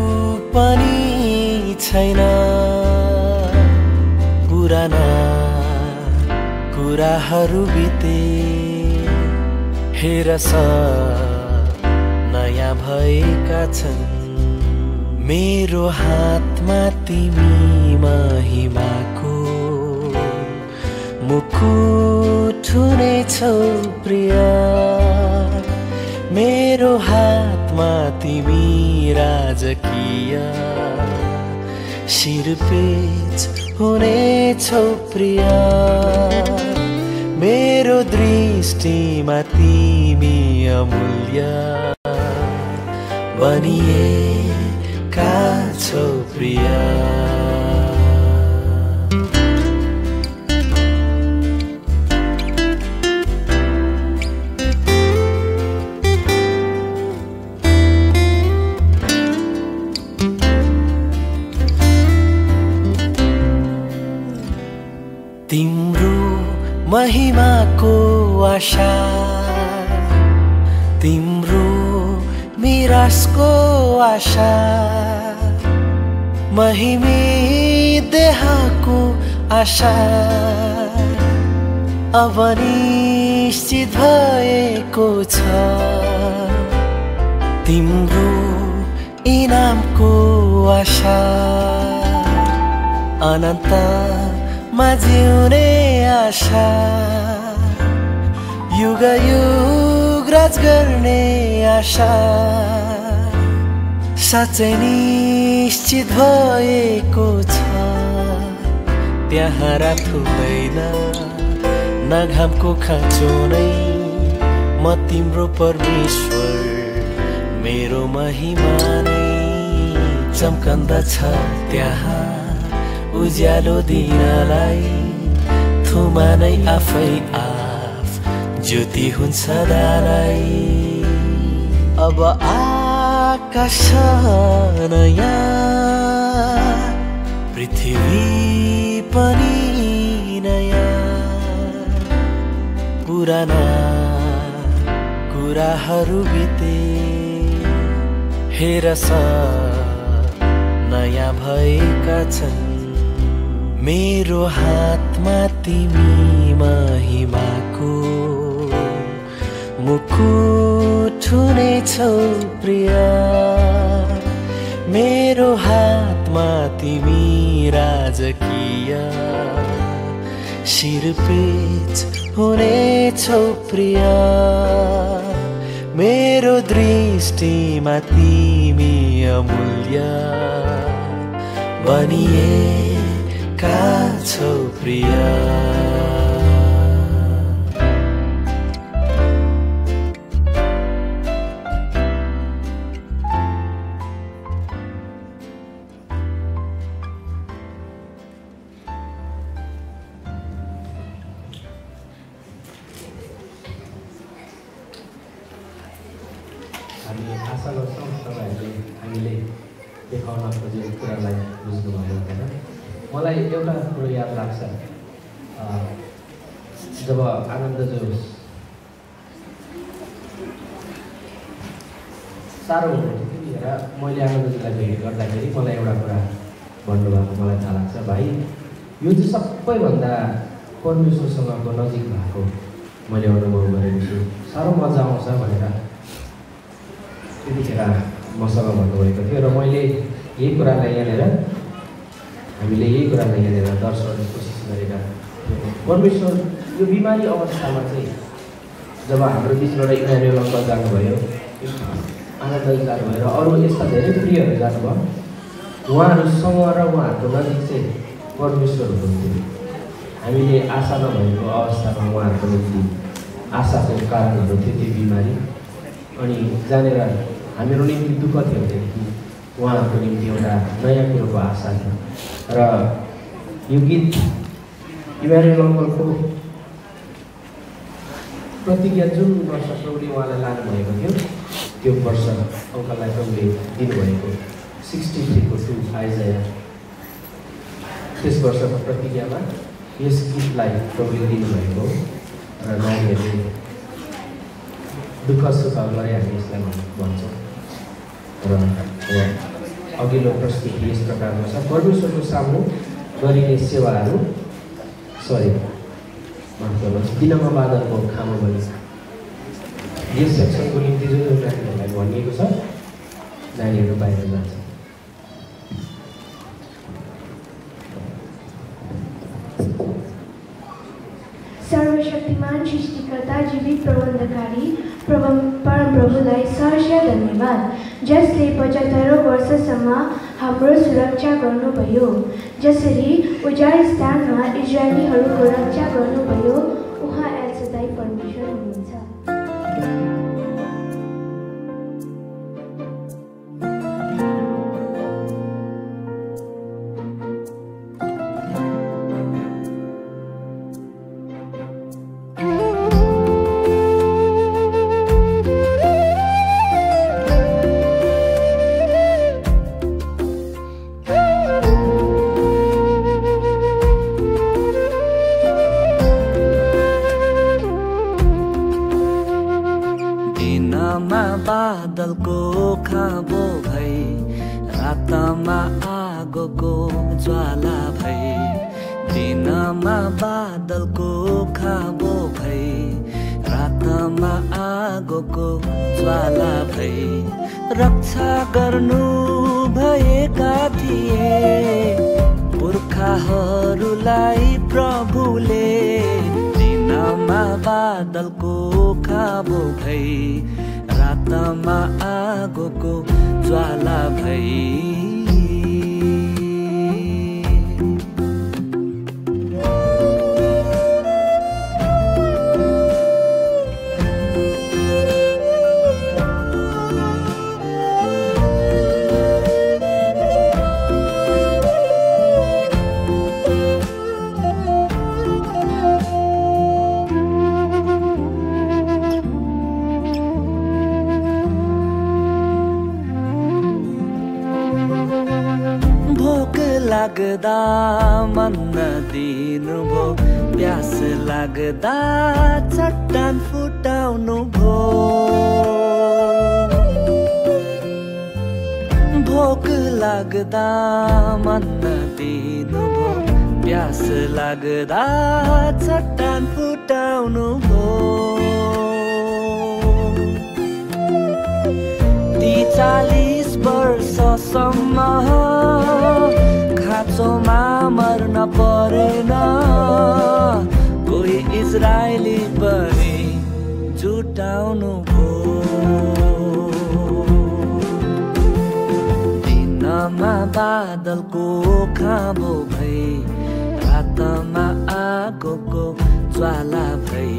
पनि छैन पुराना कुराहरू बिते हेर नयाँ भएका छन् मेरो हातमा तिमी महिमाको मुकुट हुनेछौ प्रिया मेरो हातमा तिमी राजकीय शिरपेच हुनेछौ प्रिया मेरो दृष्टिमा तिमी अमूल्य बनिएका छौ प्रिया तिम्रो महिमाको आशा तिम्रो मिरासको आशा महिमी देहको आशा अब निश्चित भएको छ तिम्रो इनामको आशा अनन्त मा जिउने आशा युग युग राज गर्ने आशा साँच्चै निश्चित भएको छ त्यहाँ रात हुँदैन न घामको खाँचो नै म तिम्रो परमेश्वर मेरो महिमा नै चम्कन्दछ त्यहाँ उज्यालो दिनलाई थुमा नै आफै आफ ज्योति हुन्छ सदालाई अब आकाश नयाँ पृथ्वी पनि नयाँ पुराना कुराहरू बिते हेर नयाँ भएका छन् मेरो हातमा तिमी महिमाको मुकुट हुनेछौ प्रिया मेरो हातमा तिमी राजकीय शिरपेच हुनेछौ प्रिया मेरो दृष्टिमा तिमी अमूल्य बनिएका छौ प्रिया हामी आशा गर्छौँ तपाईँहरूले हामीले देखाउन खोजेको कुरालाई बुझ्नुभयो होइन। मलाई एउटा कुरो याद लाग्छ, जब आनन्दजु साह्रो हुनुहुन्थ्यो त्यतिखेर मैले आनन्दजुलाई भेट गर्दाखेरि मलाई एउटा कुरा भन्नुभएको मलाई थाहा लाग्छ, भाइ यो चाहिँ सबैभन्दा परमेश्वरसँगको नजिक भएको मैले अनुभव गरेको छु, साह्रो मजा आउँछ भनेर त्यतिखेर मसँग भन्नुभएको थियो र मैले यही कुरालाई यहाँनिर हामीले यही कुरालाई यहाँनिर दर्शाउने कोसिस गरेका परमेश्वर यो बिमारी अवस्थामा चाहिँ जब हाम्रो बिचबाट इमानुएल अङ्कल जानुभयो, आनन्दजी जानुभयो र अरू यस्ता धेरै प्रियहरू जानुभयो, उहाँहरूसँग र उहाँहरूको नजिक चाहिँ परमेश्वर हुनुहुन्थ्यो। हामीले आशा नभएको अवस्थामा उहाँहरूको निम्ति आशाको कारणहरू थियो त्यो बिमारी अनि जानेर हामीहरू निम्ति दुःख थियो भनेदेखि उहाँहरूको निम्ति एउटा नयाँ कुरोको आशा थियो र यो गीत इमानुएल अङ्कलको प्रतिज्ञा जुन वर्ष प्रभुले उहाँलाई लानुभएको थियो त्यो वर्ष अङ्कललाई प्रभुले दिनुभएको सिक्सटी थ्रीको टु आइजाया त्यस वर्षको प्रतिज्ञामा यस गीतलाई प्रभुले दिनुभएको र नानीहरूले दुःख सुख गरे हामी यसलाई भन्छौँ र अघिल्लो प्रस्तुति यस प्रकारको छ। परमेश्वरको सामु गरिने सेवाहरू सरी भन्नुहोस् दिनमा बादलको खामो बनि यस सेक्सनको निम्ति जुन नानीहरूलाई भनिएको छ नानीहरू बाहिर जान्छ। सर्वशक्तिमान सृष्टिकर्ता जीवित प्रबन्धकारी परमप्रभुलाई सहर्ष धन्यवाद जसले पचहत्तरौँ वर्षसम्म हाम्रो सुरक्षा गर्नुभयो। जसरी उजाड स्थानमा इजरायलीहरूको रक्षा गर्नुभयो उहाँ एलसदाई परमेश्वर हुनुहुन्छ। बादलको खाबो भई रातमा आगोको ज्वाला भई दिनमा बादलको खाबो भई रातमा आगोको ज्वाला भई रक्षा गर्नु भएका थिए पुर्खाहरूलाई प्रभुले दिनमा बादलको खाबो भई रातमा आगोको ज्वाला भई लाग्दा मन दिनु भो प्यास लाग्दा चट्टान फुटाउनु भो भोक लाग्दा मन दिनु भो प्यास लाग्दा चट्टान फुटाउनु भो ती चालीस वर्षसम्म खाँचोमा मर्न परेन कोही इजरायली पनि जुटाउनु भो दिनमा बादलको खाबो भई रातमा आगोको ज्वाला भई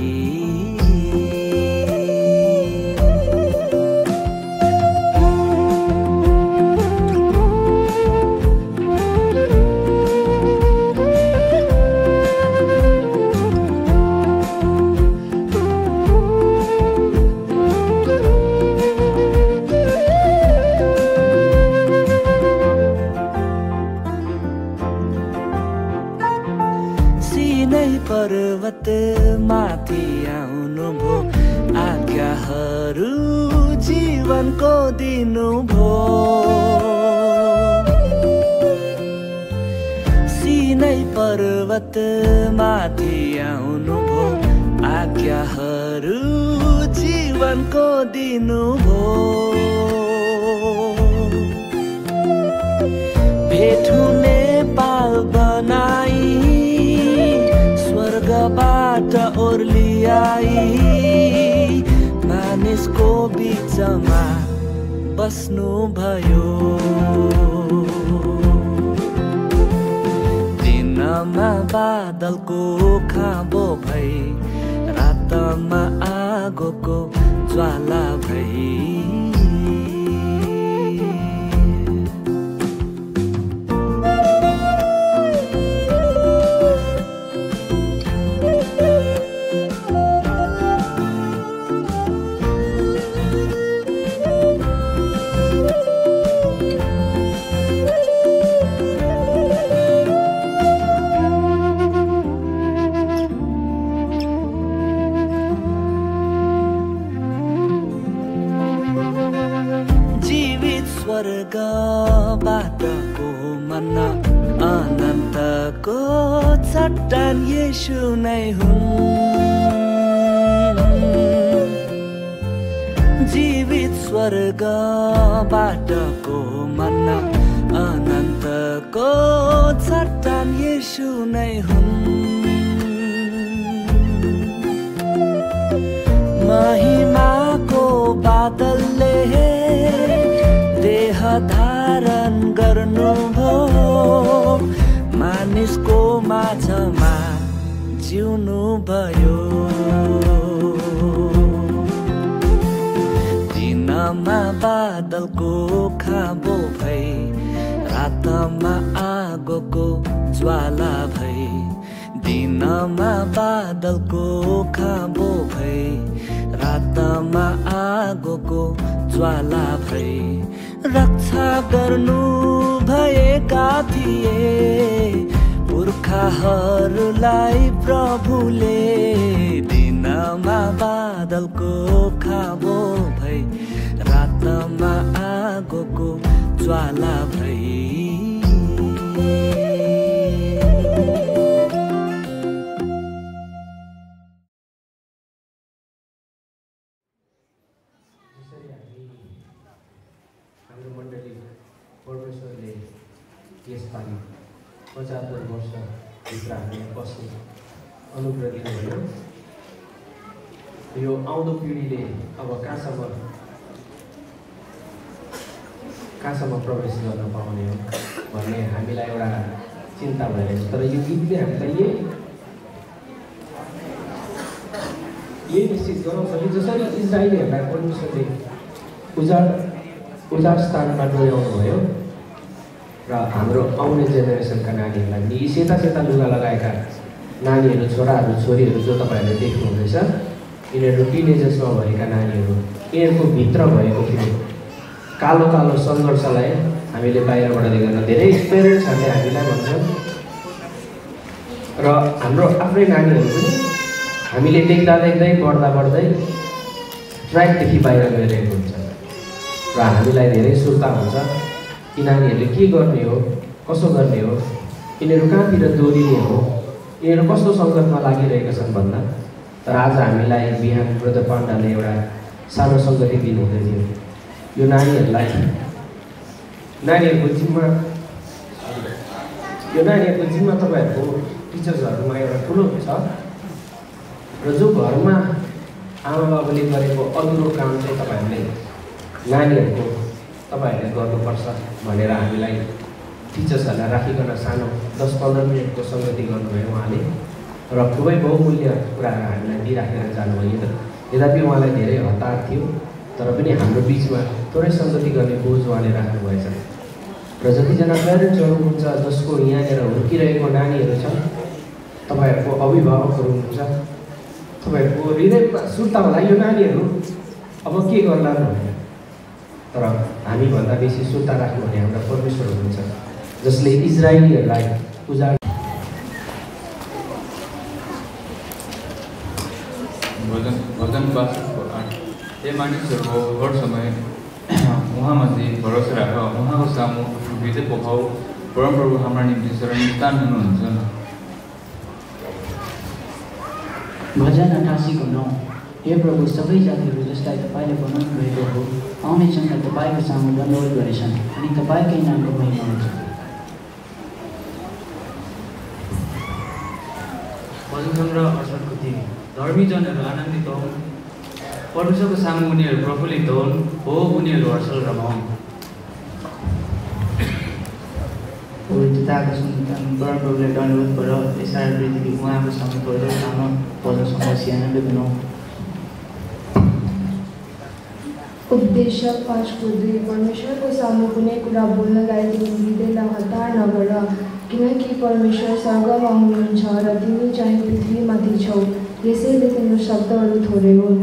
पर्वत माथि आउनु भो आज्ञाहरू जीवनको दिनु भो सिनै पर्वत माथि आउनु भो आज्ञाहरू जीवनको दिनु भो भेट हुने पाल बनाई स्वर्गबाट ओर्लियाई मानिसको बीचमा बस्नु भयो दिनमा बादलको खाबो भई रातमा आगोको ज्वाला भई बाटको मन अनन्तको चट्टान येशू नै हुन्। जीवित स्वर्ग बाटको मन अनन्तको चट्टान येशू नै हुन्। महिमाको बादलले देह धारण गर्नुभयो, मानिसको माझमा जिउनु भयो। दिनमा बादलको खाबो भई, रातमा आगोको ज्वाला भई। दिनमा बादलको खाबो भई, रातमा आगोको ज्वाला भई। रक्षा गर्नु भएका थिए पुर्खाहरूलाई प्रभुले। दिनमा बादलको खाबो भई, रातमा आगोको ज्वाला भई। हाम्रो मण्डली परमेश्वरले यसपालि पचहत्तर वर्षभित्र हामीलाई बस्ने अनुग्रह दिनुभयो। यो आउँदो पिँढीले अब कहाँसम्म कहाँसम्म प्रवेश गर्न पाउने हो भन्ने हामीलाई एउटा चिन्ता भइरहेछ। तर यो गीतले हामीलाई यही यही निश्चित गराउँछ कि जसरी इजरायलीहरूलाई परमेश्वरले उजाड उजाड स्थानमा डोर्याउनु भयो र हाम्रो आउने जेनेरेसनका नानीहरूलाई नि सेता सेता लुगा लगाएका नानीहरू, छोराहरू, छोरीहरू जो तपाईँहरूले देख्नुहुँदैछ, यिनीहरू टिनेजर्समा भएका नानीहरू, यिनीहरूको भित्र भएको थियो कालो कालो सङ्घर्षलाई हामीले बाहिरबाट देख्दैन। धेरै पेरेन्ट्सहरूले हामीलाई भन्छन् र हाम्रो आफ्नै नानीहरू पनि हामीले देख्दा देख्दै बढ्दा बढ्दै ट्र्याकदेखि बाहिर गइरहेको हुन्छ र हामीलाई धेरै सुर्ता हुन्छ कि नानीहरूले के गर्ने हो, कसो गर्ने हो, यिनीहरू कहाँतिर दोहोरिने हो, यिनीहरू कस्तो सङ्कटमा लागिरहेका छन् भन्दा। तर आज हामीलाई बिहान ब्रदर पाण्डाले एउटा सानो सङ्गति दिनुहुँदै थियो। यो नानीहरूलाई नानीहरूको जिम्मा यो नानीहरूको जिम्मा तपाईँहरूको टिचर्सहरूमा एउटा ठुलो छ र जो घरमा आमा बाबुले गरेको अधुरो काम चाहिँ तपाईँहरूले नानीहरूको तपाईँहरूले गर्नुपर्छ भनेर हामीलाई टिचर्सहरूलाई राखिकन सानो दस पन्ध्र मिनटको सङ्गति गर्नुभयो उहाँले र खुबै बहुमूल्य कुराहरू हामीलाई दिइराखेर जानुभयो। यद्यपि उहाँलाई धेरै हतार थियो तर पनि हाम्रो बिचमा थोरै सङ्गति गर्ने बोझ उहाँले राख्नुभएछ। र जतिजना प्यारेन्ट्सहरू हुनुहुन्छ जसको यहाँनिर हुर्किरहेको नानीहरू छन्, तपाईँहरूको अभिभावकहरू हुनुहुन्छ, तपाईँहरूको हृदयमा सुर्ता होला यो नानीहरू अब के गर्ला भनेर। तर हामीभन्दा बेसी सुर्ता राख्नुहुने हाम्रा परमेश्वर हुनुहुन्छ जसले इजरायलीहरूलाई उजाड भजन भजन बासठको आठ हे मानिसहरूको हर समय उहाँमाथि भरोसा राख, उहाँको सामु हृदय पोखाऊ। परमप्रभु हाम्रा निम्ति शरणस्थान हुनुहुन्छ। भजन अठासीको नौ हे प्रभु, सबै जातिहरू जसलाई तपाईँले बनाउनु भएको हो आउनेछन् र तपाईँको सामु दण्डवत गरेछन् अनि तपाईँकै नामको महिमा हुन्छ। भजन सङ्ग्रह अठसट्ठीको तीन धर्मीजनहरू आनन्दित हुन्, परमेश्वरको सामु उनीहरू प्रफुल्लित हुन्, हो उनीहरू हर्षल रमाउन्। पिताको सन्तान परमप्रभुले दण्डवत गर, यसार पृथ्वी उहाँको सामु पहिलो सानो पदसँग सियानले बनाऊ। उपदेशक पाँचको दुई परमेश्वरको सामु कुनै कुरा बोल्नलाई तिमी हृदयलाई हतार नगर, किनकि परमेश्वर स्वर्गमा हुनुहुन्छ र तिमी चाहिँ पृथ्वीमाथि छौ, यसैले तिम्रो शब्दहरू थोरै हुन्।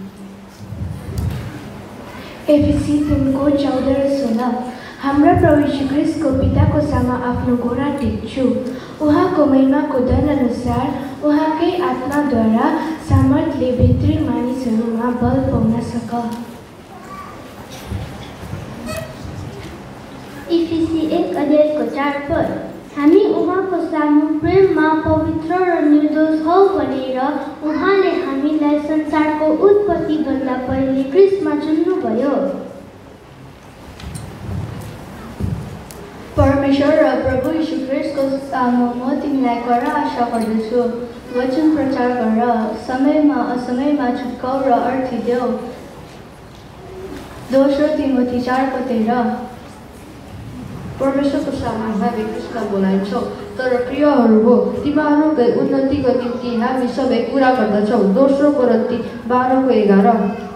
एफिसी तिनको चौध र सोह्र हाम्रा प्रभु यीशु ख्रीष्टको पिताको सामु आफ्नो घोडा टेक्छु, उहाँको महिमाको धन अनुसार उहाँकै आत्माद्वारा सामर्थ्यले भित्री मानिसहरूमा बल पाउन सक। इफिसी एक अध्यायको चार पद। हामी उहाँको सामु प्रेममा पवित्र र निर्दोष हौ भनेर उहाँले हामीलाई संसारको उत्पत्तिभन्दा पहिले क्रिस्टमा चुन्नुभयो। परमेश्वर र प्रभु यीशु ख्रीष्टको सामु म तिमीलाई कडा आशा गर्दछु। वचन प्रचार गर, समयमा असमयमा छुट्काउ र अर्थी देऊ। दोस्रो तिमोथी चारको तेह्र। परमेश्वरको सामु हामी कृष्ण बोलाइन्छौँ, तर प्रियहरू हो तिमीहरूकै उन्नतिको निम्ति हामी सबै कुरा गर्दछौँ। दोस्रो कोरिन्थी बाह्रको एघार।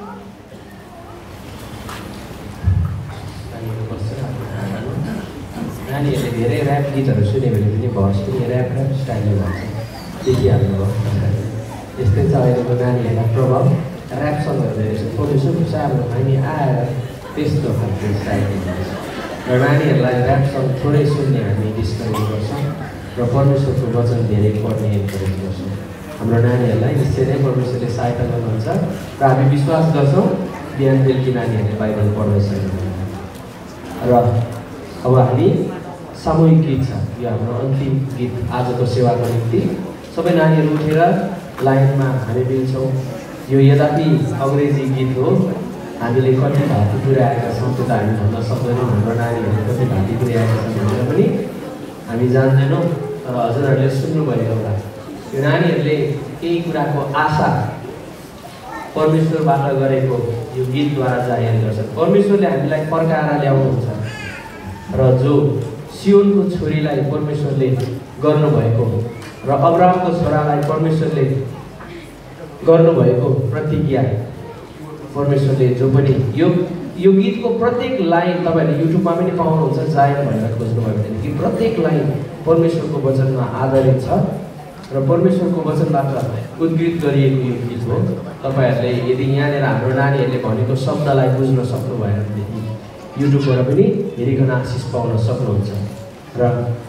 नानीहरूले धेरै ऱ्याप गीतहरू सुन्यो भने पनि भर्स पनि ऱ्याप ऱ्याप स्टाइलले भन्छ, देखिहाल्नु भयो। यस्तै छ अहिलेको नानीहरूलाई प्रभाव ऱ्याप सङ्गहरू धेरै छ। परमेश्वरको सामु हामी आएर त्यस्तो खालको स्टाइलले भन्छ र नानीहरूलाई ऱ्याप सङ्ग थोरै सुन्ने हामी डिस्करेज गर्छौँ र परमेश्वरको वचन धेरै पढ्ने इन्करेज गर्छौँ। हाम्रो नानीहरूलाई निश्चय नै परमेश्वरले सहायता गर्नुहुन्छ र हामी विश्वास गर्छौँ बिहान बेलुकी नानीहरूले बाइबल पढ्दैछन् र अब हामी सामूहिक गीत छ, यो हाम्रो अन्तिम गीत आजको सेवाको निम्ति। सबै नानीहरू उठेर लाइनमा हामी मिल्छौँ। यो यद्यपि अङ्ग्रेजी गीत हो, हामीले कति घाँटी पुर्याएका छौँ त्यो त हामी भन्न सक्दैनौँ। हाम्रो नानीहरूले कति घाँटी पुर्याएका छन् भनेर पनि हामी जान्दैनौँ, तर हजुरहरूले सुन्नुभयो होला। यो नानीहरूले केही कुराको आशा परमेश्वरबाट गरेको यो गीतद्वारा जाहेर गर्छन्। परमेश्वरले हामीलाई फर्काएर ल्याउनुहुन्छ र जो सियोनको छोरीलाई परमेश्वरले गर्नुभएको र अब्राहमको छोरालाई परमेश्वरले गर्नुभएको प्रतिज्ञा परमेश्वरले जो पनि यो यो गीतको प्रत्येक लाइन तपाईँहरूले युट्युबमा पनि पाउनुहुन्छ, जायन भनेर खोज्नुभयो भनेदेखि प्रत्येक लाइन परमेश्वरको वचनमा आधारित छ र परमेश्वरको वचनबाट उद्गृत गरिएको यो गीत हो। तपाईँहरूले यदि यहाँनिर हाम्रो नानीहरूले भनेको शब्दलाई बुझ्न सक्नु भएन भनेदेखि युट्युबबाट पनि हेरिकन आशिष पाउन सक्नुहुन्छ। र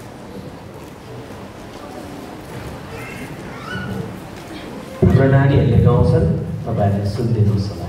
हाम्रो नानीहरूले गाउँछन्, तपाईँहरूले सुनिदिनुहोस् होला।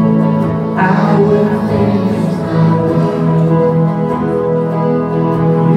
I will finish my work.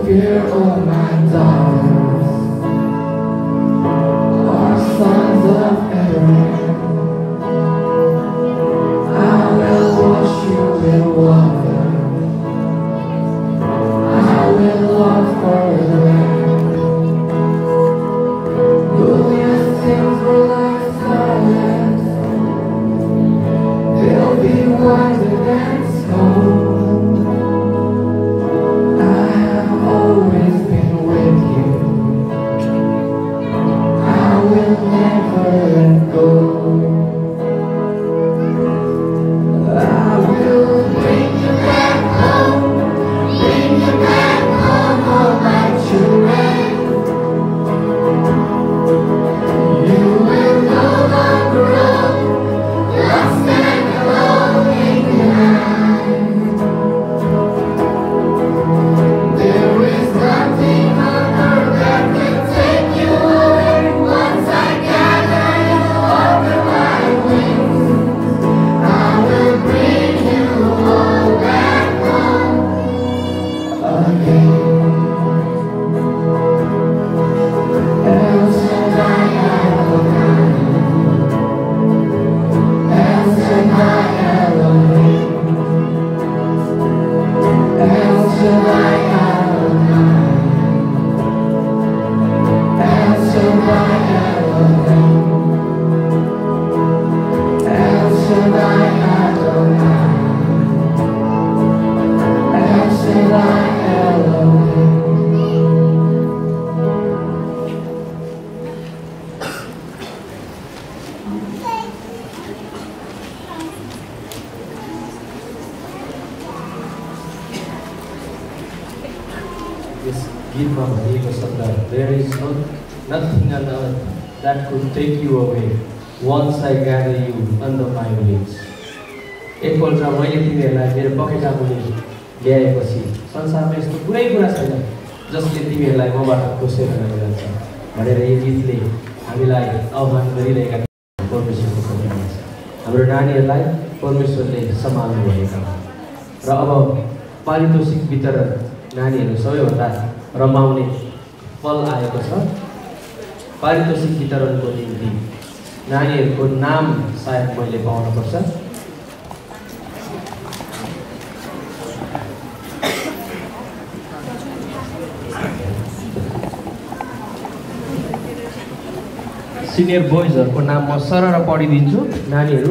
fear, oh my daughters are sons of Aaron. I will wash you in water. I will love forever. Though your sins were like scarlet, they'll be whiter than snow. There is no, nothing on earth that could take you away once I gather you under my wings. एकपल्ट मैले तिमीहरूलाई मेरो बगैँचा मुनि ल्याएपछि संसारमा यस्तो कुनै कुरा छैन जसले तिमीहरूलाई मबाट खोसेर जान्छ भनेर यो गीतले हामीलाई आह्वान गरिरहेका परमेश्वरको करुणा छ। हाम्रो नानीहरूलाई परमेश्वरले सम्हाल्नु भएको र अब पारितोषिक वितरण नानीहरू सबैभन्दा रमाउने पल आएको छ। पारितोषिक वितरणको निम्ति नानीहरूको नाम सायद मैले पाउनुपर्छ। सिनियर बोइजहरूको नाम म सरर पढिदिन्छु। नानीहरू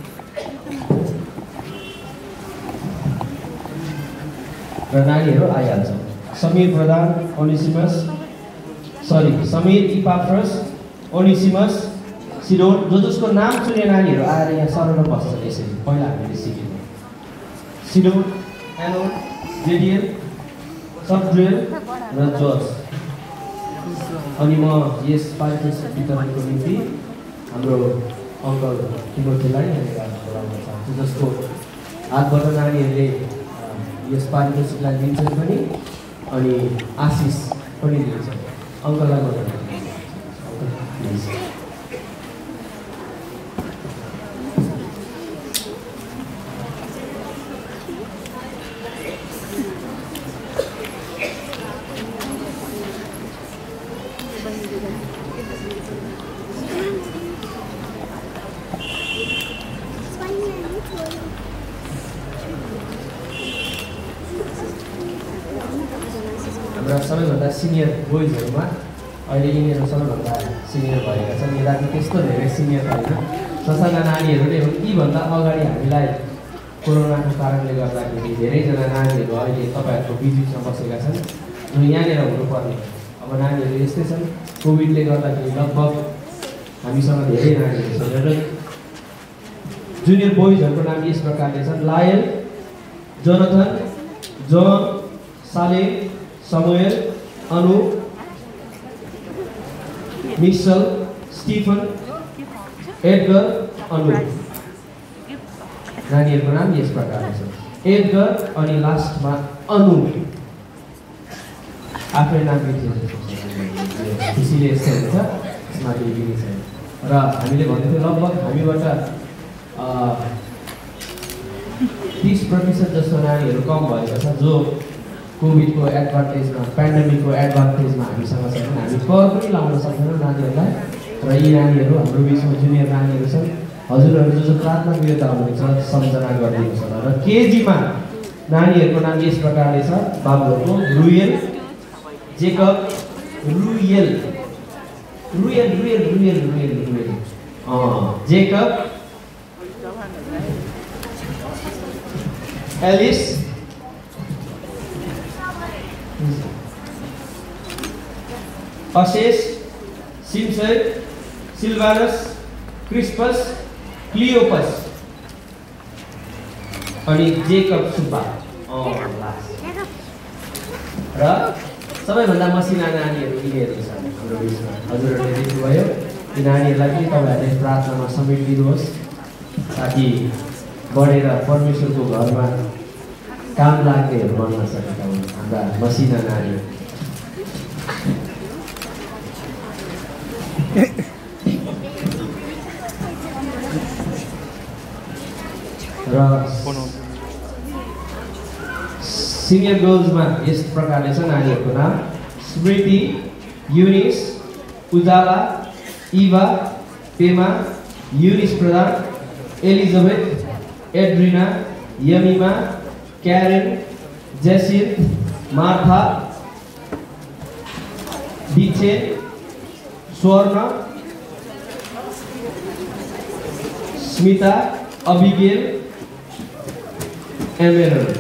र नानीहरू आइहाल्छ। Sameer Pradhan, Onesimus, sorry Sameer Epaphras, Onesimus, Sidon, जो जसको नाम सुने नानीहरू आएर यहाँ सरर बस्छ। यसरी पहिला हामीले सिक्यौँ। सिडोन, एनो, जेडिएल, सबड्रेल र जोर्ज। अनि म यस पारितोषिक वितरणको निम्ति हाम्रो अङ्कल तिमोथीलाई बोलाउन चाहन्छु, जसको हातबाट नानीहरूले यस पारितोषिकलाई दिन्छन् पनि अनि आशिष पनि दिन्छन्। अङ्कललाई बोलाउन सबैभन्दा सिनियर बोइजहरूमा अहिले यिनीहरू सबैभन्दा सिनियर भएका छन्। यिनीहरू त्यस्तो धेरै सिनियर छैन, ससाना नानीहरूले हो। यीभन्दा अगाडि हामीलाई कोरोनाको कारणले गर्दाखेरि धेरैजना नानीहरू अहिले तपाईँहरूको बिजीमा बसेका छन् जो यहाँनिर हुनुपर्ने। अब नानीहरू यस्तै छन्, कोभिडले गर्दाखेरि लगभग हामीसँग धेरै नानीहरू छन्। र जुनियर बोइजहरूको नाम यस प्रकारले छन्: Lyall, Jonathan, John, Sally, Samuel, Anu, Michelle, Stephen, Edgar, Anu. नानीहरूको नाम यस प्रकारले छ: एडगर अनि लास्टमा अनु। आफ्नै नाम खुसीले यस्तो हुन्छ, यसमा केही पनि छैन। र हामीले भन्दैथ्यौँ लगभग हामीबाट तिस प्रतिशत जस्तो नानीहरू कम भएको छ, जो कोभिडको एडभान्टेजमा पेन्डेमिकको एडभान्टेजमा हामीसँग छ भने हामी कर पनि लाउन सक्दैनौँ नानीहरूलाई र यी नानीहरू हाम्रो बिचमा जुनियर नानीहरू छन् हजुरहरू जो जो प्रार्थना विरोध हुनुहुन्छ सम्झना गरिदिनुहोस् होला र केजीमा नानीहरूको नाम यस प्रकारले छ बाबुहरूको Reuel Jacob Reuel Reuel Reuel Reuel Reuel Reuel Jacob Alice Ashesh सिमसै सिल्भानस क्रिस्पस क्लियोपस अनि जेकब सुब्बा र सबैभन्दा मसिना नानीहरू यिनीहरू छन् हाम्रो बिचमा हजुरहरूले देख्नुभयो यी नानीहरूलाई पनि तपाईँहरूले प्रार्थनामा समेटिदिनुहोस् ताकि बढेर परमेश्वरको घरमा काम लाग्नेहरू बन्न सकेका हुन् हाम्रा मसिना नानी र सिनियर गर्ल्समा यस प्रकारले छ नानीहरूको नाम Smriti Eunice Ujala Eva Pema Eunice Pradhan Elizabeth Adriana Jemima Karen जेसिन मार्था डिचे स्वर्ण स्मिता अबिगेल एमेरल्ड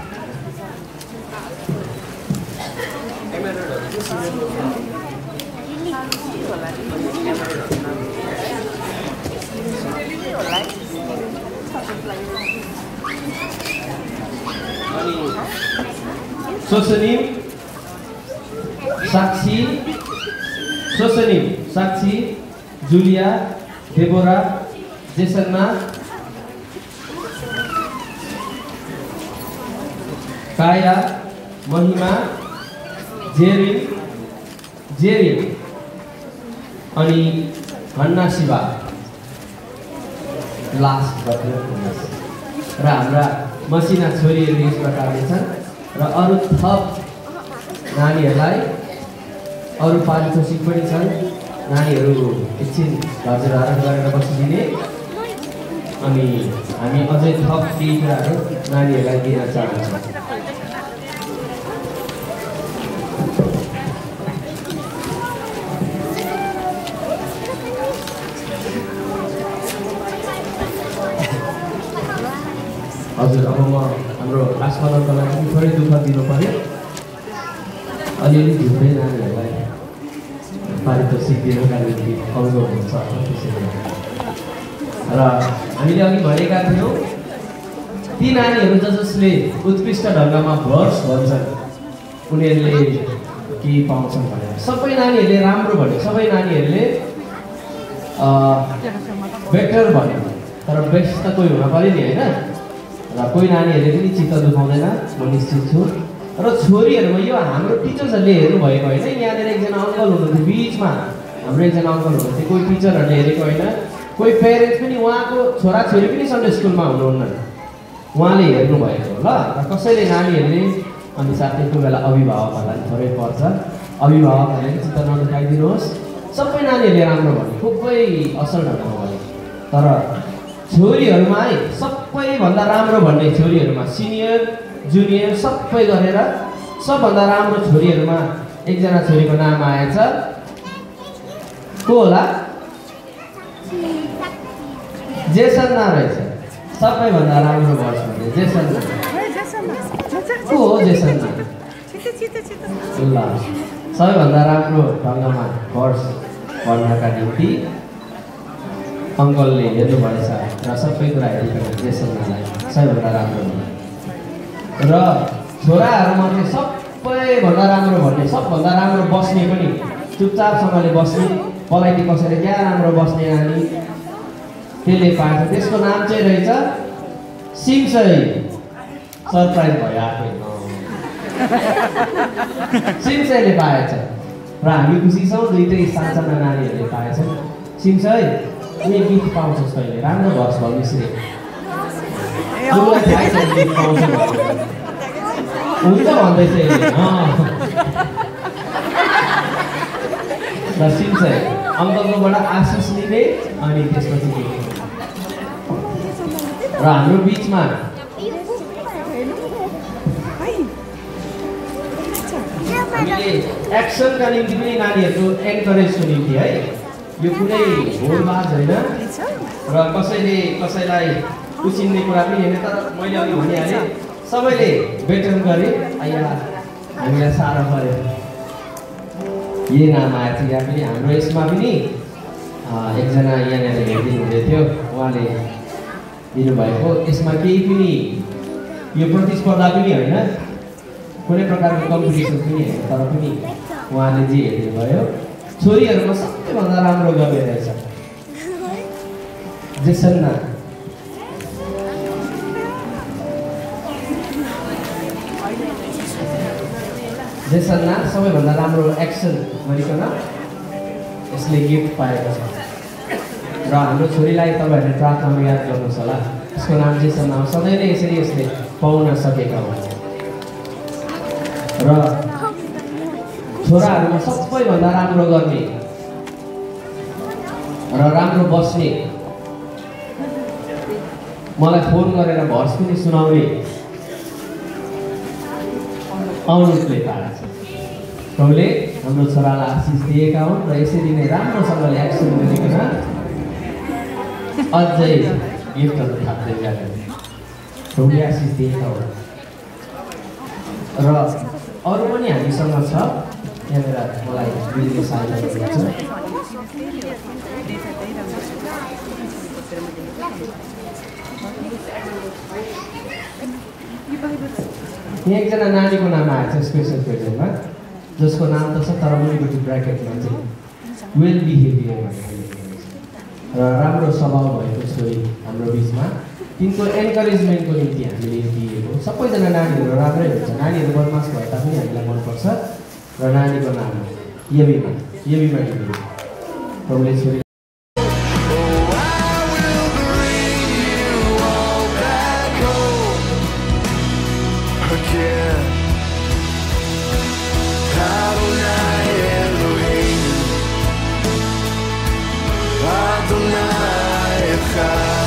सोसनिम साक्षी सोसनिम साक्षी जुलिया डेबोरा जेसन्ना काया महिमा जेरिन जेरिन अनि हन्ना शिवा लास्ट र हाम्रा मसिना छोरीहरू यस प्रकारले छन् र अरू थप नानीहरूलाई अरू पारितोषिक पनि छन् नानीहरू एकछिन हजुरहरू गरेर बसिदिने अनि हामी अझै थप केही कुराहरू नानीहरूलाई दिन चाहन्छौँ हजुर अब म हाम्रो लास्टको लागि पनि थोरै दुःख दिनु पर्यो अलिअलि झुट्टै नानीहरूलाई पारितोषिक दिनका निम्ति आउनु हुन्छ र हामीले अघि भनेका थियौँ ती नानीहरू ज जसले उत्कृष्ट ढङ्गमा भर्स भन्छन् उनीहरूले केही पाउँछन् भनेर सबै नानीहरूले राम्रो भन्यो सबै नानीहरूले बेटर भन्यो तर बेस्ट त कोही हुन पऱ्यो नि होइन र कोही नानीहरूले पनि चित्त दुखाउँदैन म निश्चित छु र छोरीहरूमा यो हाम्रो टिचर्सहरूले हेर्नु भएको होइन यहाँनिर एकजना अङ्कल हुनुहुन्थ्यो बिचमा हाम्रो एकजना अङ्कल हुनुहुन्थ्यो कोही टिचरहरूले हेरेको होइन कोही पेरेन्ट्स पनि उहाँको छोराछोरी पनि सन्डे स्कुलमा हुनुहुन्न उहाँले हेर्नु भएको ल र कसैले नानीहरूले अनि साथै कोही बेला अभिभावकहरूलाई थोरै पर्छ अभिभावकहरूले पनि चित्त नदुखाइदिनुहोस् सबै नानीहरूले राम्रो भन्यो खुबै असल ढङ्गमा भन्यो तर छोरीहरूमा है सबैभन्दा राम्रो भन्ने छोरीहरूमा सिनियर जुनियर सबै गरेर सबभन्दा राम्रो छोरीहरूमा एकजना छोरीको नाम आएछ को होला जेसन्ना रहेछ सबैभन्दा राम्रो भर्स भन्ने जेसन्ना को हो जेसन्ना ल सबैभन्दा राम्रो ढङ्गमा भर्स भन्नका निम्ति अङ्कलले हेर्नुभएछ र सबै कुरा हेरिकन जेसन्नालाई सबैभन्दा राम्रो भन्ने र छोराहरूमा चाहिँ सबैभन्दा राम्रो भन्ने सबभन्दा राम्रो बस्ने पनि चुपचापसँगले बस्ने पलाइटी कसैले क्या राम्रो बस्ने नानी त्यसले पाएछ त्यसको नाम चाहिँ रहेछ सिमसै सरप्राइज भयो आफै सिमसैले पाएछ र हामी खुसी छौँ दुइटै सानसाना नानीहरूले पाएछन् सिमसै उनी गिफ्ट पाउँछस् तैँले राम्रो भर्स भन्नुहोस् रे हुन्छ भन्दैछ यसले। र सिन्से अङ्कलकोबाट आशिष लिने अनि त्यसपछि र हाम्रो बिचमा हामीले एक्सनका निम्ति पनि नानीहरूको एन्करेजको निम्ति है यो कुनै भोलबाज होइन र कसैले कसैलाई उछिन्ने कुरा पनि होइन। तर मैले अघि भनिहालेँ सबैले बेटर गरे। आइया हामीलाई साह्रो पऱ्यो यही नाम आएको थियो। यहाँ पनि हाम्रो यसमा पनि एकजना यहाँनिर हेरिदिनु हुँदै थियो, उहाँले दिनुभएको यसमा केही पनि यो प्रतिस्पर्धा पनि होइन, कुनै प्रकारको कम्पिटिसन पनि होइन, तर पनि उहाँले जे हेर्नु भयो छोरीहरूमा सबैभन्दा राम्रो गर्ने रहेछ जेसन्ना। जेसन्ना सबैभन्दा राम्रो एक्सन गरिकन यसले गिफ्ट पाएको छ र हाम्रो छोरीलाई तपाईँहरूले प्रार्थनामा याद गर्नुहोस् होला। यसको नाम जेसन्ना हो। सधैँ नै यसरी यसले पाउन सकेका हो र छोराहरूमा सबैभन्दा राम्रो गर्ने र राम्रो बस्ने, मलाई फोन गरेर भर्स पनि सुनाउने अनुरोधले पाएको छ। प्रभुले हाम्रो छोरालाई आशिष दिएका हुन् र यसरी नै राम्रोसँगले एक्सन गरिकन अझै गिफ्टहरू थाप्दै जाने प्रभुले आशिष दिएका हुन्। र अरू पनि हामीसँग छ यहाँनिर, मलाई दिदीले सहायता गर्नुहुन्छ। यहाँ एकजना नानीको नाम आएको छ स्पेसल प्रेजेन्टमा, जसको नाम त छ तर मुनिपट्टि ब्राकेटमा चाहिँ वेल बिहेभियर भनेर र राम्रो स्वभाव भएको छोरी हाम्रो बिचमा। तिनको एन्करेजमेन्टको निम्ति हामीले यो दिएको। सबैजना नानीहरू राम्रै हुन्छ, नानीहरू बदमास भए तापनि हामीलाई मनपर्छ। र नानीको नाम हो यमिमा, यमिमा दिदी। प्रभुले छोरी Adonai Echad